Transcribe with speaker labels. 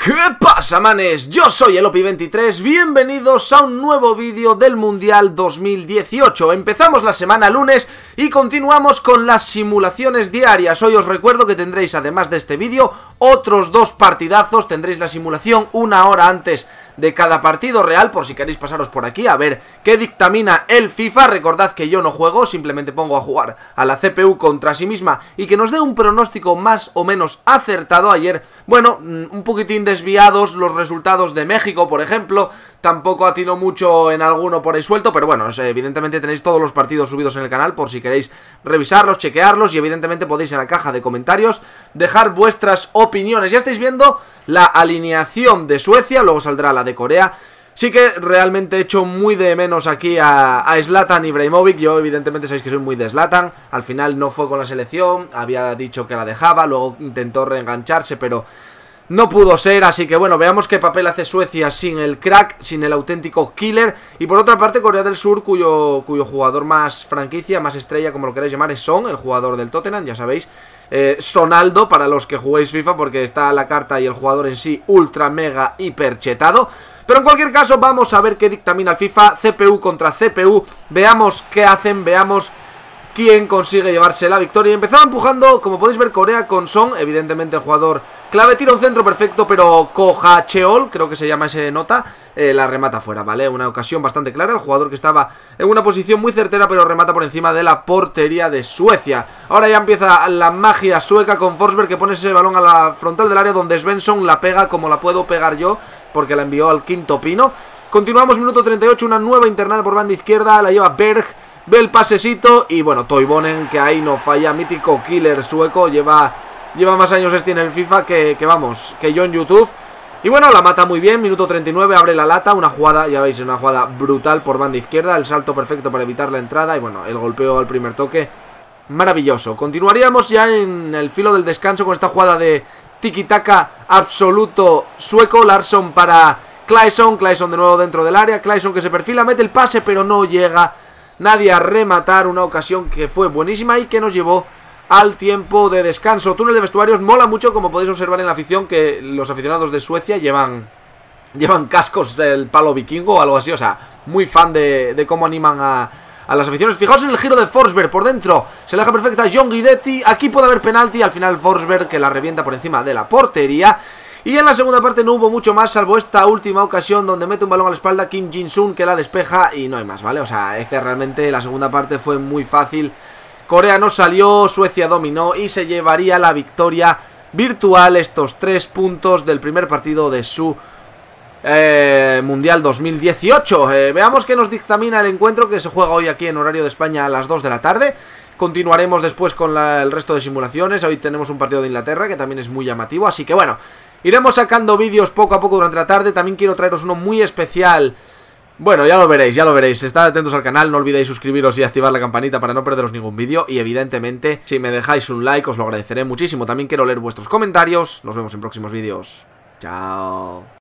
Speaker 1: ¿Qué pasa, manes? Yo soy el Opi23, bienvenidos a un nuevo vídeo del Mundial 2018. Empezamos la semana lunes y continuamos con las simulaciones diarias. Hoy os recuerdo que tendréis, además de este vídeo, otros dos partidazos. Tendréis la simulación una hora antes de cada partido real, por si queréis pasaros por aquí a ver qué dictamina el FIFA. Recordad que yo no juego, simplemente pongo a jugar a la CPU contra sí misma y que nos dé un pronóstico más o menos acertado. Ayer, bueno, un poquitín desviados los resultados de México, por ejemplo. Tampoco atino mucho en alguno por ahí suelto, pero bueno, evidentemente tenéis todos los partidos subidos en el canal por si queréis revisarlos, chequearlos, y evidentemente podéis en la caja de comentarios dejar vuestras opiniones. Ya estáis viendo la alineación de Suecia, luego saldrá la de Corea. Sí que realmente he hecho muy de menos aquí a Zlatan Ibrahimovic. Yo evidentemente sabéis que soy muy de Zlatan. Al final no fue con la selección, había dicho que la dejaba, luego intentó reengancharse, pero no pudo ser, así que bueno, veamos qué papel hace Suecia sin el crack, sin el auténtico killer. Y por otra parte, Corea del Sur, cuyo jugador más franquicia, más estrella, como lo queráis llamar, es Son, el jugador del Tottenham, ya sabéis. Sonaldo para los que juguéis FIFA, porque está la carta y el jugador en sí ultra mega hiper chetado. Pero en cualquier caso, vamos a ver qué dictamina el FIFA, CPU contra CPU. Veamos qué hacen, veamos quién consigue llevarse la victoria. Empezaba empujando, como podéis ver, Corea con Son, evidentemente el jugador clave. Tira un centro perfecto, pero Koha Cheol, creo que se llama ese nota, la remata fuera, ¿vale? Una ocasión bastante clara, el jugador que estaba en una posición muy certera, pero remata por encima de la portería de Suecia. Ahora ya empieza la magia sueca con Forsberg, que pone ese balón a la frontal del área, donde Svensson la pega como la puedo pegar yo, porque la envió al quinto pino. Continuamos, minuto 38, una nueva internada por banda izquierda, la lleva Berg. Ve el pasecito y bueno, Toivonen, que ahí no falla, mítico killer sueco, lleva más años en el FIFA que yo en YouTube. Y bueno, la mata muy bien, minuto 39, abre la lata, una jugada, ya veis, una jugada brutal por banda izquierda, el salto perfecto para evitar la entrada y bueno, el golpeo al primer toque, maravilloso. Continuaríamos ya en el filo del descanso con esta jugada de tiki-taka absoluto sueco. Larsson para Claesson de nuevo dentro del área, Claesson que se perfila, mete el pase pero no llega nadie a rematar, una ocasión que fue buenísima y que nos llevó al tiempo de descanso. Túnel de vestuarios, mola mucho, como podéis observar en la afición, que los aficionados de Suecia llevan cascos del palo vikingo o algo así, o sea, muy fan de cómo animan a las aficiones. Fijaos en el giro de Forsberg por dentro, se la deja perfecta John Guidetti, aquí puede haber penalti, al final Forsberg que la revienta por encima de la portería. Y en la segunda parte no hubo mucho más, salvo esta última ocasión donde mete un balón a la espalda Kim Jin-sun, que la despeja y no hay más, ¿vale? O sea, es que realmente la segunda parte fue muy fácil. Corea no salió, Suecia dominó y se llevaría la victoria virtual, estos 3 puntos del primer partido de su Mundial 2018. Veamos qué nos dictamina el encuentro, que se juega hoy aquí en horario de España a las 2 de la tarde. Continuaremos después con el resto de simulaciones. Hoy tenemos un partido de Inglaterra que también es muy llamativo, así que bueno, iremos sacando vídeos poco a poco durante la tarde. También quiero traeros uno muy especial. Bueno, ya lo veréis, estad atentos al canal, no olvidéis suscribiros y activar la campanita para no perderos ningún vídeo. Y evidentemente, si me dejáis un like os lo agradeceré muchísimo. También quiero leer vuestros comentarios. Nos vemos en próximos vídeos. Chao.